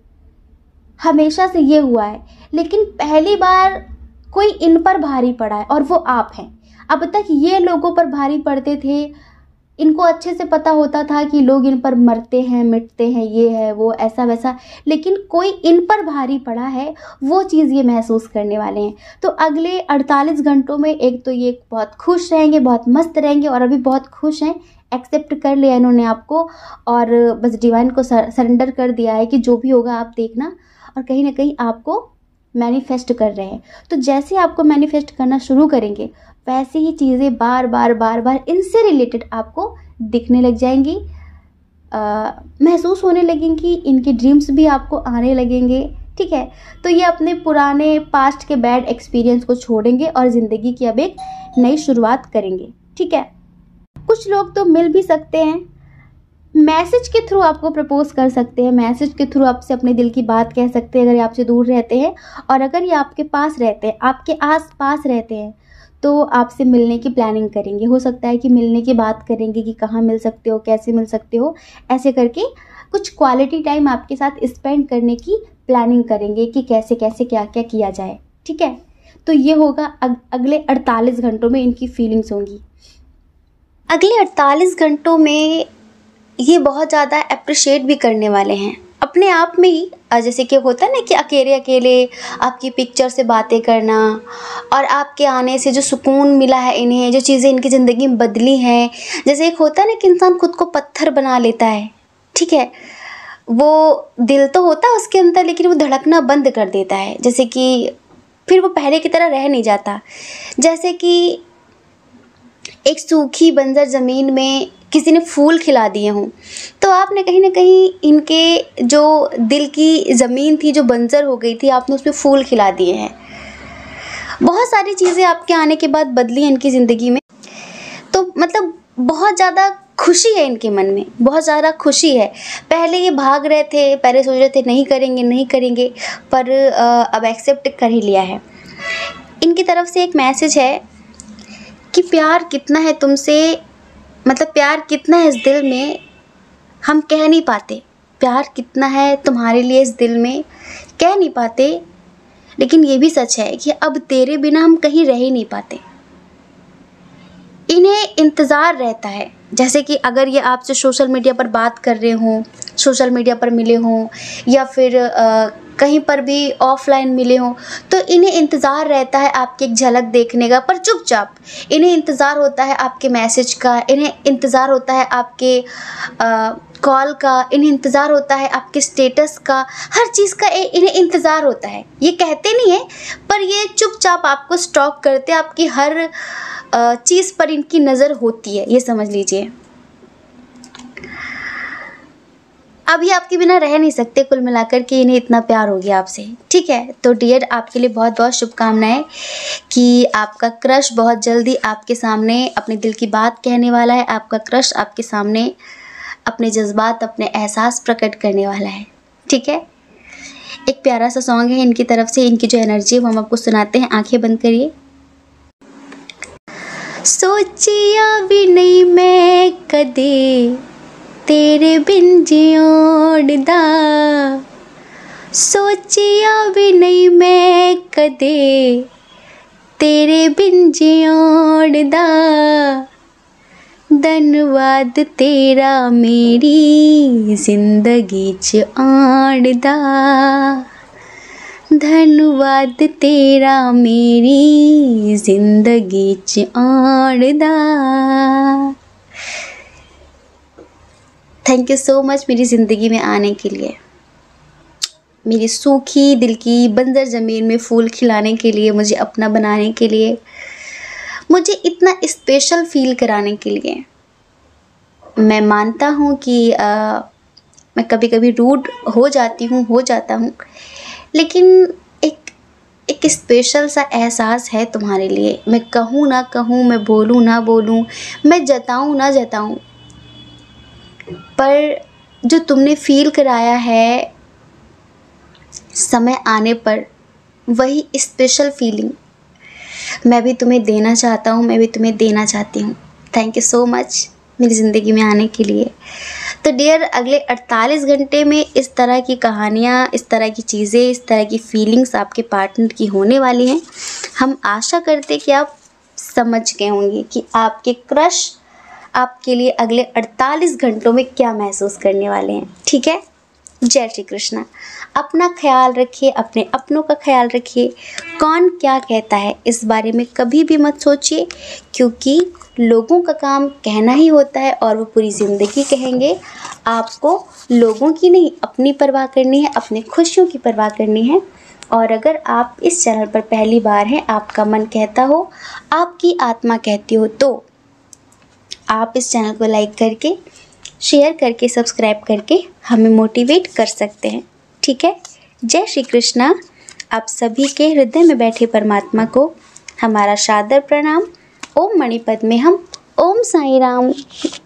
हमेशा से ये हुआ है, लेकिन पहली बार कोई इन पर भारी पड़ा है और वो आप हैं। अब तक ये लोगों पर भारी पड़ते थे, इनको अच्छे से पता होता था कि लोग इन पर मरते हैं, मिटते हैं, ये है वो ऐसा वैसा, लेकिन कोई इन पर भारी पड़ा है, वो चीज़ ये महसूस करने वाले हैं। तो अगले अड़तालीस घंटों में एक तो ये बहुत खुश रहेंगे, बहुत मस्त रहेंगे और अभी बहुत खुश हैं, एक्सेप्ट कर लिया इन्होंने आपको और बस डिवाइन को सरेंडर कर दिया है कि जो भी होगा आप देखना, और कहीं ना कहीं आपको मैनिफेस्ट कर रहे हैं। तो जैसे आपको मैनिफेस्ट करना शुरू करेंगे वैसे ही चीज़ें बार बार बार बार इनसे रिलेटेड आपको दिखने लग जाएंगी, आ, महसूस होने लगेंगी, इनकी ड्रीम्स भी आपको आने लगेंगे। ठीक है, तो ये अपने पुराने पास्ट के बैड एक्सपीरियंस को छोड़ेंगे और ज़िंदगी की अब एक नई शुरुआत करेंगे। ठीक है, कुछ लोग तो मिल भी सकते हैं, मैसेज के थ्रू आपको प्रपोज कर सकते हैं, मैसेज के थ्रू आपसे अपने दिल की बात कह सकते हैं अगर ये आपसे दूर रहते हैं। और अगर ये आपके पास रहते हैं, आपके आस पास रहते हैं, तो आपसे मिलने की प्लानिंग करेंगे। हो सकता है कि मिलने की बात करेंगे कि कहाँ मिल सकते हो, कैसे मिल सकते हो, ऐसे करके कुछ क्वालिटी टाइम आपके साथ स्पेंड करने की प्लानिंग करेंगे कि कैसे कैसे क्या क्या किया जाए। ठीक है, तो ये होगा अग, अगले अड़तालीस घंटों में इनकी फीलिंग्स होंगी। अगले अड़तालीस घंटों में ये बहुत ज़्यादा अप्रिशिएट भी करने वाले हैं अपने आप में ही। जैसे कि होता है ना कि अकेले अकेले आपकी पिक्चर से बातें करना और आपके आने से जो सुकून मिला है इन्हें, जो चीज़ें इनकी ज़िंदगी में बदली हैं। जैसे एक होता है ना कि इंसान खुद को पत्थर बना लेता है, ठीक है, वो दिल तो होता है उसके अंदर लेकिन वो धड़कना बंद कर देता है, जैसे कि फिर वो पहले की तरह रह नहीं जाता। जैसे कि एक सूखी बंजर ज़मीन में किसी ने फूल खिला दिए हों, तो आपने कहीं ना कहीं इनके जो दिल की ज़मीन थी जो बंजर हो गई थी, आपने उसमें फूल खिला दिए हैं। बहुत सारी चीज़ें आपके आने के बाद बदली हैं इनकी ज़िंदगी में। तो मतलब बहुत ज़्यादा खुशी है इनके मन में, बहुत ज़्यादा खुशी है। पहले ये भाग रहे थे, पहले सोच रहे थे नहीं करेंगे नहीं करेंगे, पर अब एक्सेप्ट कर ही लिया है। इनकी तरफ से एक मैसेज है कि प्यार कितना है तुमसे, मतलब प्यार कितना है इस दिल में हम कह नहीं पाते, प्यार कितना है तुम्हारे लिए इस दिल में कह नहीं पाते, लेकिन ये भी सच है कि अब तेरे बिना हम कहीं रह ही नहीं पाते। इन्हें इंतज़ार रहता है, जैसे कि अगर ये आपसे सोशल मीडिया पर बात कर रहे हों, सोशल मीडिया पर मिले हों, या फिर आ, कहीं पर भी ऑफलाइन मिले हों, तो इन्हें इंतज़ार रहता है आपकी एक झलक देखने का, पर चुपचाप। इन्हें इंतज़ार होता है आपके मैसेज का, इन्हें इंतज़ार होता है आपके कॉल का, इन्हें इंतज़ार होता है आपके स्टेटस का, हर चीज़ का इन्हें इंतज़ार होता है। ये कहते नहीं है, पर ये चुपचाप आपको स्टॉक करते, आपकी हर चीज़ पर इनकी नज़र होती है, ये समझ लीजिए। अभी आपके बिना रह नहीं सकते, कुल मिलाकर के इन्हें इतना प्यार हो गया आपसे, ठीक है। तो डियर, आपके लिए बहुत बहुत शुभकामनाएं कि आपका क्रश बहुत जल्दी आपके सामने अपने दिल की बात कहने वाला है। आपका क्रश आपके सामने अपने जज्बात, अपने एहसास प्रकट करने वाला है, ठीक है। एक प्यारा सा सॉन्ग है इनकी तरफ से, इनकी जो एनर्जी है वो हम आपको सुनाते हैं। आंखें बंद करिए। सोचिया भी नहीं मैं कदे तेरे बिन जियोड़दा, सोचिया भी नहीं मैं कदे तेरे बिन जियोड़दा, धन्नवाद तेरा मेरी जिंदगी च आड़दा, धन्नवाद तेरा मेरी जिंदगी च आड़दा। थैंक यू सो मच मेरी ज़िंदगी में आने के लिए, मेरी सूखी दिल की बंजर ज़मीन में फूल खिलाने के लिए, मुझे अपना बनाने के लिए, मुझे इतना स्पेशल फील कराने के लिए। मैं मानता हूँ कि आ, मैं कभी कभी रूड हो जाती हूँ हो जाता हूँ लेकिन एक एक स्पेशल सा एहसास है तुम्हारे लिए। मैं कहूँ ना कहूँ, मैं बोलूँ ना बोलूँ, मैं जताऊँ ना जताऊँ, पर जो तुमने फ़ील कराया है समय आने पर, वही स्पेशल फीलिंग मैं भी तुम्हें देना चाहता हूँ, मैं भी तुम्हें देना चाहती हूँ। थैंक यू सो मच मेरी ज़िंदगी में आने के लिए। तो डियर, अगले अड़तालीस घंटे में इस तरह की कहानियाँ, इस तरह की चीज़ें, इस तरह की फीलिंग्स आपके पार्टनर की होने वाली हैं। हम आशा करते कि आप समझ गए होंगे कि आपके क्रश आपके लिए अगले अड़तालीस घंटों में क्या महसूस करने वाले हैं, ठीक है। जय श्री कृष्णा। अपना ख्याल रखिए, अपने अपनों का ख्याल रखिए। कौन क्या कहता है इस बारे में कभी भी मत सोचिए, क्योंकि लोगों का काम कहना ही होता है और वो पूरी ज़िंदगी कहेंगे। आपको लोगों की नहीं, अपनी परवाह करनी है, अपनी खुशियों की परवाह करनी है। और अगर आप इस चैनल पर पहली बार हैं, आपका मन कहता हो, आपकी आत्मा कहती हो, तो आप इस चैनल को लाइक करके, शेयर करके, सब्सक्राइब करके हमें मोटिवेट कर सकते हैं, ठीक है। जय श्री कृष्णा। आप सभी के हृदय में बैठे परमात्मा को हमारा सादर प्रणाम। ओम मणिपद में हम। ओम साई राम।